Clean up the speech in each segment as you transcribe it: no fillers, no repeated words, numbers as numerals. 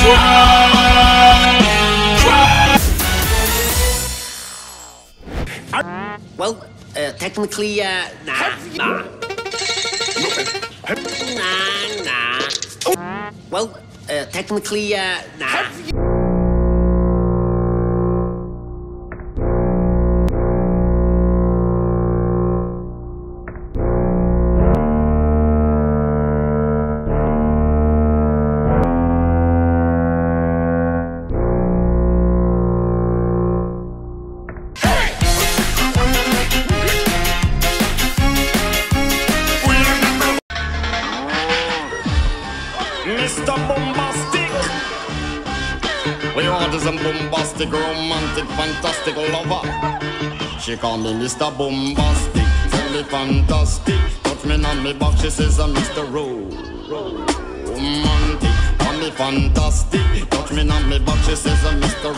Well, technically, nah. Well, technically, nah. Mr. Bombastic. We order some bombastic, romantic, fantastic lover. She call me Mr. Bombastic, tell me fantastic. Touch me on me back, she says I'm Mr. Romantic. Call me fantastic, touch me on me back, she says I'm Mr.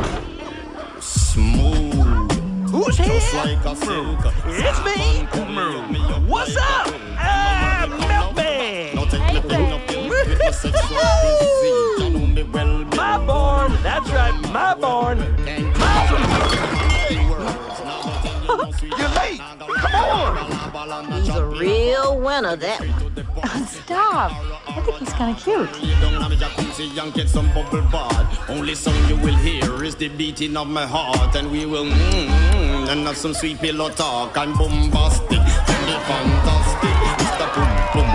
Smooth. Who's here? Just like a silk. It's me. What's up? Milkman. Now take me pin up with my sexual physique. You know me well. My born. That's right. My born. You're late. Come on. He's a real winner, that one. Oh, stop. I think he's kind of cute. Only song you will hear is the beating of my heart, and we will and have some sweet pillow talk. I'm bombastic, and fantastic. Mr. Boom Boom.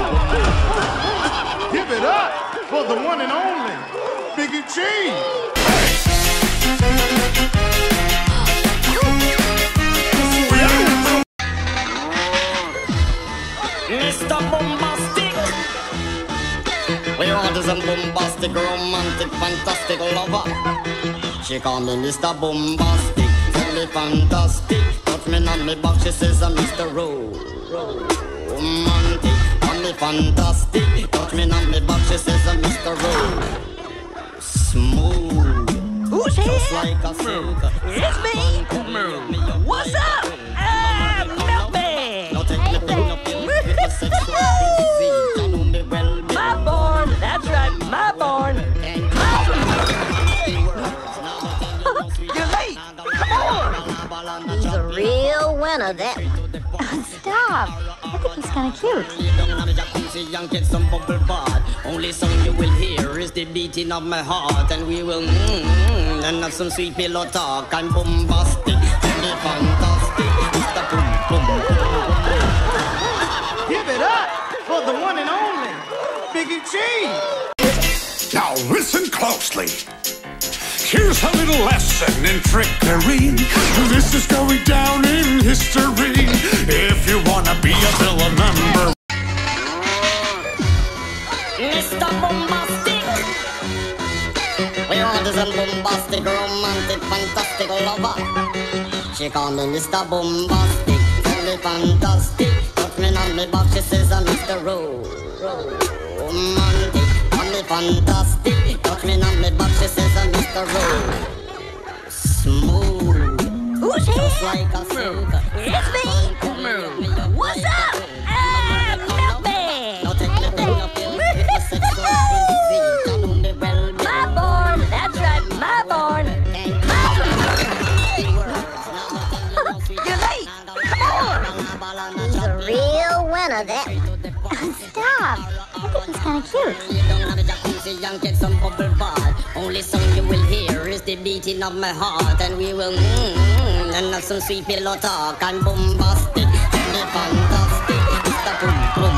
Give it up for the one and only Biggie G. Mr. Bombastic. We order some bombastic, romantic, fantastic lover. She call me Mr. Bombastic, tell me fantastic. Touch me on me back, she says I'm Mr. Romantic. Call me fantastic, touch me on me back, she says I'm Mr. Smooth. Who's here? Just like a silk. It's me. What's up? Milkman. Now take me thing up here with my sexual physique. You know me well. My born. That's right. My born. You're late. Come on. He's a real winner, that one. Oh, stop. I think he's kind of cute. And get some bubble bath. Only song you will hear is the beating of my heart, and we will and have some sweet pillow talk. I'm bombastic, and the fantastic. Mr. Boom Boom. Give it up for the one and only Biggie G. Now listen closely. Here's a little lesson in trickery. This is going down in history. If you wanna be a Villa member, Mr. Bombastic. We order some bombastic, romantic, fantastic lover. She call me Mr. Bombastic, tell me fantastic. Touch me on me back, she says I'm Mr. Romantic. Call me fantastic, touch me on me back, she says I'm Mr. Smooth. Who's here? Just like a silk. It's me. What's up? Milkman. Now take me thing up here with my sexual physique. You know me well. My born. That's right. My born. You're late. Come on. He's a real winner, that one. Oh, stop. I think he's kind of cute. And get some bubble bath. Only song you will hear is the beating of my heart, and we will and have some sweet pillow talk. I'm bombastic, and the fantastic. Mr. Boom Boom.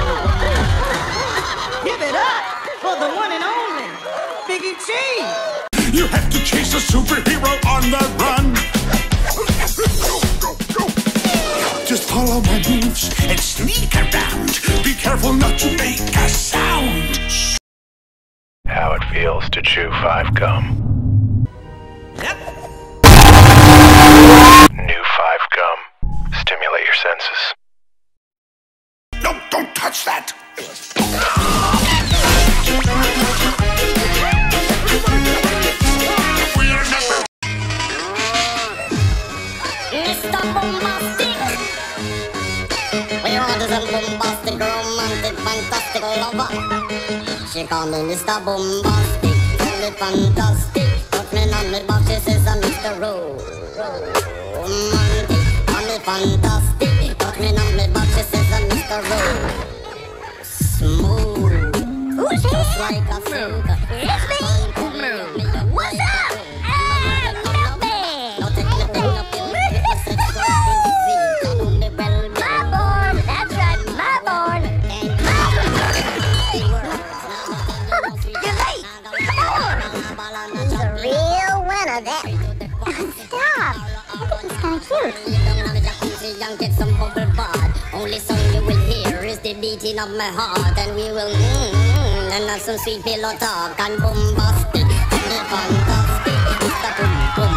Give it up for the one and only Biggie G. you have to chase a superhero on the run. Just follow my moves and sneak around. Be careful not to make a sound. How it feels to chew 5 gum. Yep. New 5 gum. Stimulate your senses. No, don't touch that. Mr. Bombastic. We are want is a bombastic, romantic, fantastic lover. She call me Mr. Bombastic, tell it fantastic. Put me on me box, she says I'm Mr. Romantic. Call me fantastic, put me on me box, she says I'm Mr. Smooth, just like a silk. It's me. What's up? Stop! I think he's kind of cute. Get some bubble bath. Only song you will hear is the beating of my heart, and we will and have some sweet pillow talk and bombastic and fantastic. Mr. Boom Boom.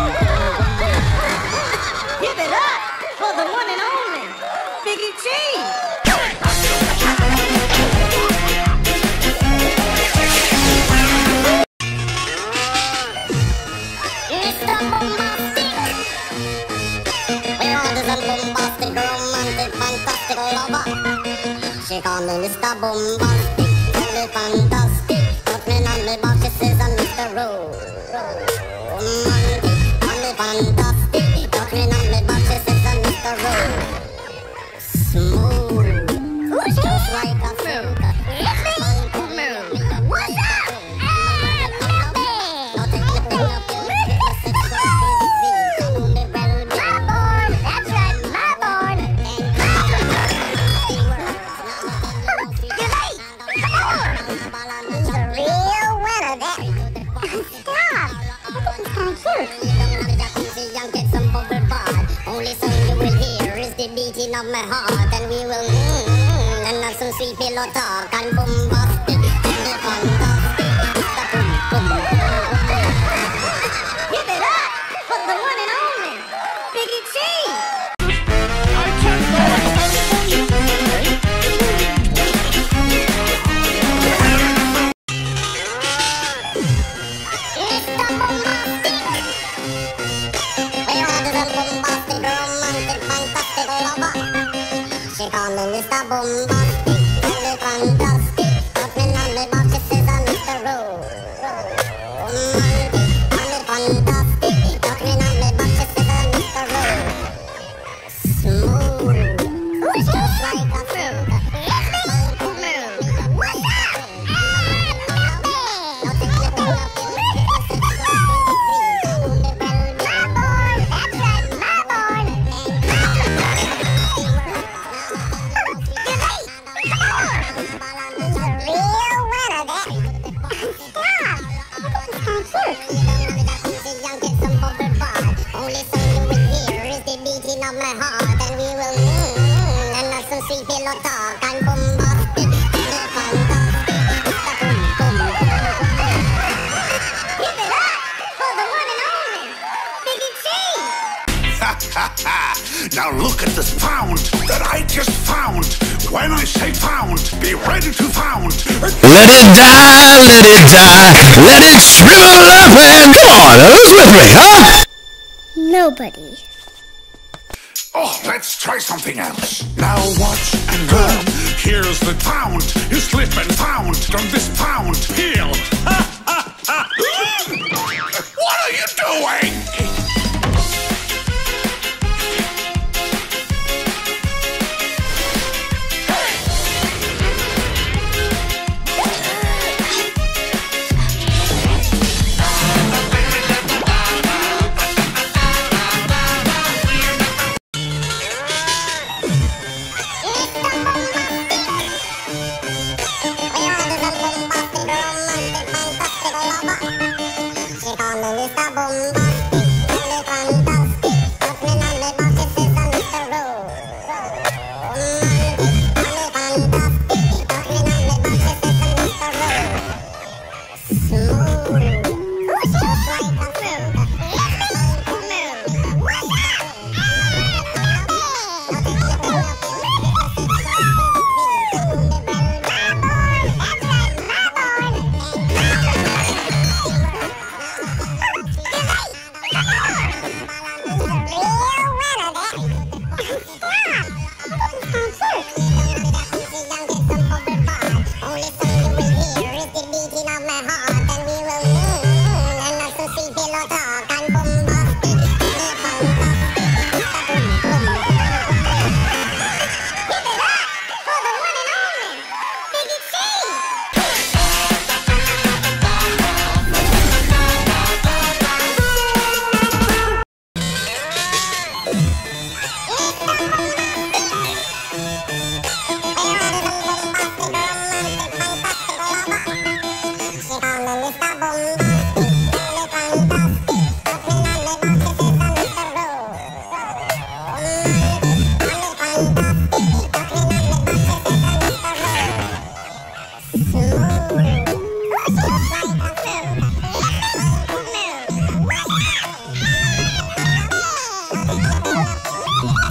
Give it up for the one and only Biggie G. Bombastic, romantic, fantastic lover. She call me Mr. Bombastic, tell me fantastic. Put me on me box, she says I'm Mr. Romantic. Call me fantastic, put me on me box, she says I'm Mr. Smooth, just like a silk. What's up? Beating of my heart, and we will and have some sweet pillow talk and bombastic and fantastic. Boom, boom. Give it up for the one and only Biggie G. She call me Mr. Bombastic, tell me fantastic. Put me on me box, she says I'm Mr. Romantic. Call me fantastic, put me on me box, she says I'm Mr. Smooth, just like a silk. What's up? Of my heart, and we will and have some sweet pillow talk and bombastic and fantastic. Boom, boom. Give it up for the one and only Biggie G. Now look at this pound that I just found. When I say found, be ready to found. Let it die, let it die, let it shrivel up and come on, who's with me, huh? Nobody. Oh, let's try something else. Now watch and learn. Here's the pound. You slip and pound from this pound peel. What are you doing? Mr. Bombastic,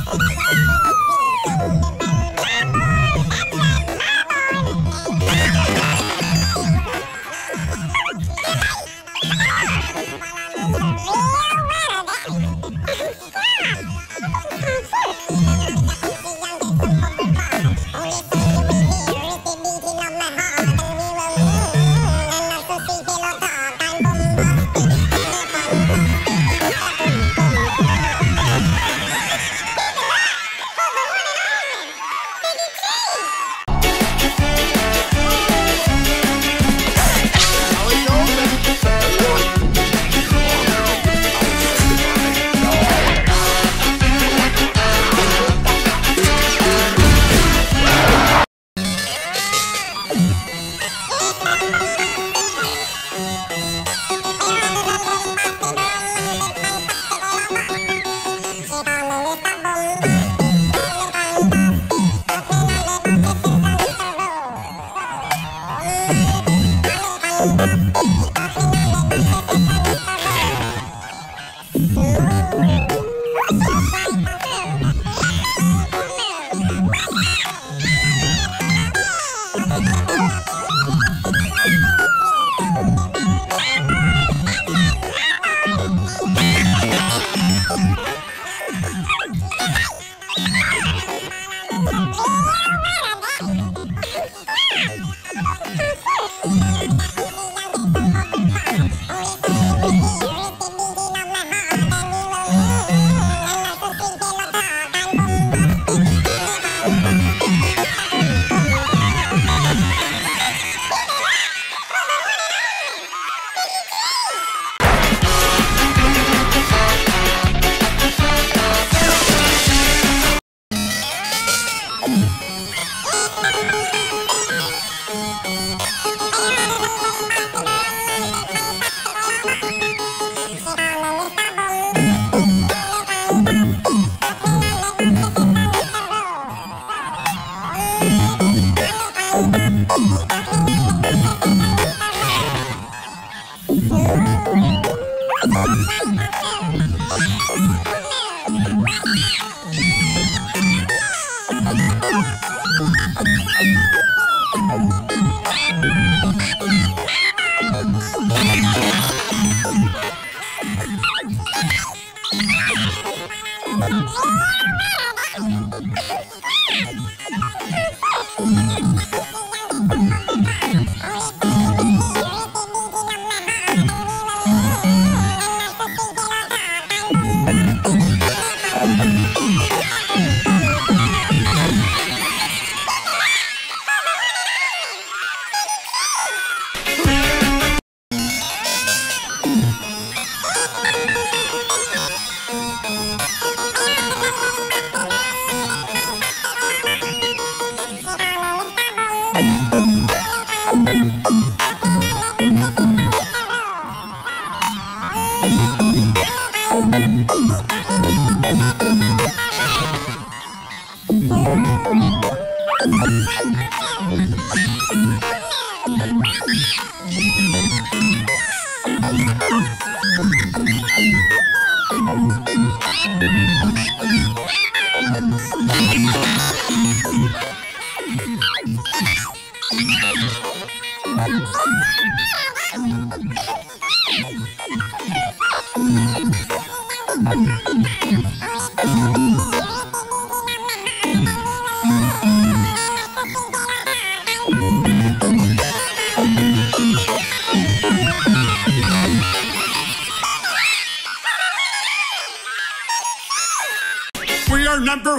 We are number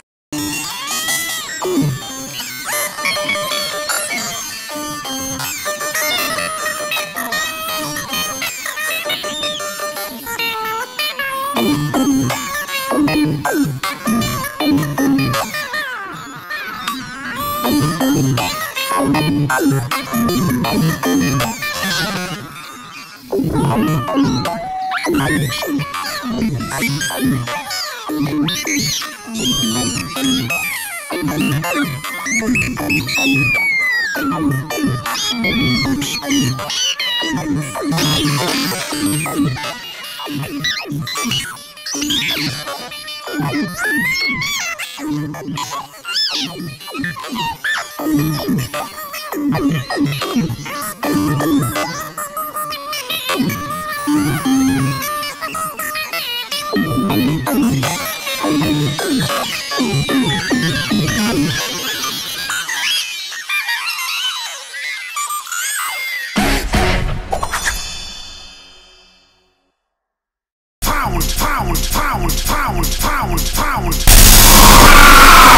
Pound, pound, pound, pound, pound, pound.